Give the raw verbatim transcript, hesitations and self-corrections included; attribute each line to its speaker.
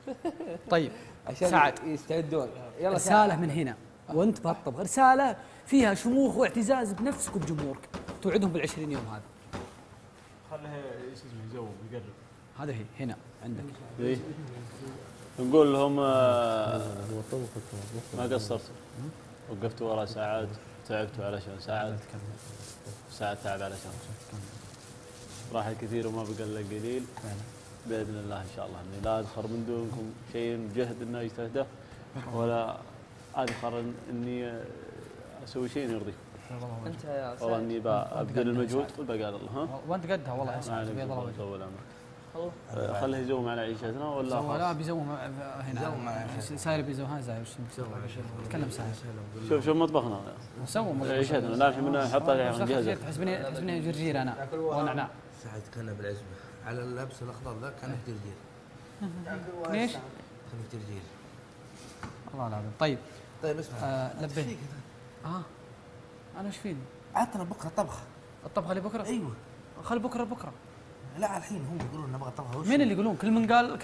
Speaker 1: طيب
Speaker 2: عشان
Speaker 1: سعد
Speaker 2: يستعدون. يلا
Speaker 1: رسالة من هنا وانت بهالطبخ، رسالة فيها شموخ واعتزاز بنفسك وبجمهورك، توعدهم بالعشرين يوم هذا.
Speaker 3: خلها ايش اسمه يجاوب يقرب.
Speaker 1: هذا هي هنا عندك.
Speaker 4: إيه؟ نقول لهم آه ما قصرت، وقفت ورا ساعات، تعبت علشان ساعات، ساعات تعب علشان راح الكثير وما بقى الا قليل. باذن الله ان شاء الله اني لا ادخر من دونكم شيء جهد انه يجتهده، ولا ادخر اني اسوي شيء يرضيكم.
Speaker 2: انت يا
Speaker 4: والله اني ببذل المجهود قل بقى الله. ها
Speaker 1: وانت قدها والله يا سعد بيض الله وجهك.
Speaker 4: طول عمرك. خليه يزوم على عيشتنا ولا
Speaker 1: خلاص؟ لا بيزوم هنا ساير بيزوم ها زاير تكلم ساير.
Speaker 4: شوف شوف مطبخنا
Speaker 1: سووا
Speaker 4: عيشتنا لا الحين بدنا نحط عليها نجهزها.
Speaker 1: تحسبني تحسبني جرجير انا ونعناع.
Speaker 5: سعد كان بالعزبه على اللبس الاخضر ذا كان في جرجير.
Speaker 1: ليش؟
Speaker 5: كان في جرجير.
Speaker 1: الله العظيم. طيب
Speaker 5: طيب اسمع
Speaker 1: آه لبيت. اه انا ايش فيني؟
Speaker 5: عطنا بكره طبخه.
Speaker 1: الطبخه لبكره؟
Speaker 5: ايوه
Speaker 1: خلي بكره بكره.
Speaker 5: لا الحين هم يقولون نبغى طبخه.
Speaker 1: مين اللي يقولون؟ كل من قال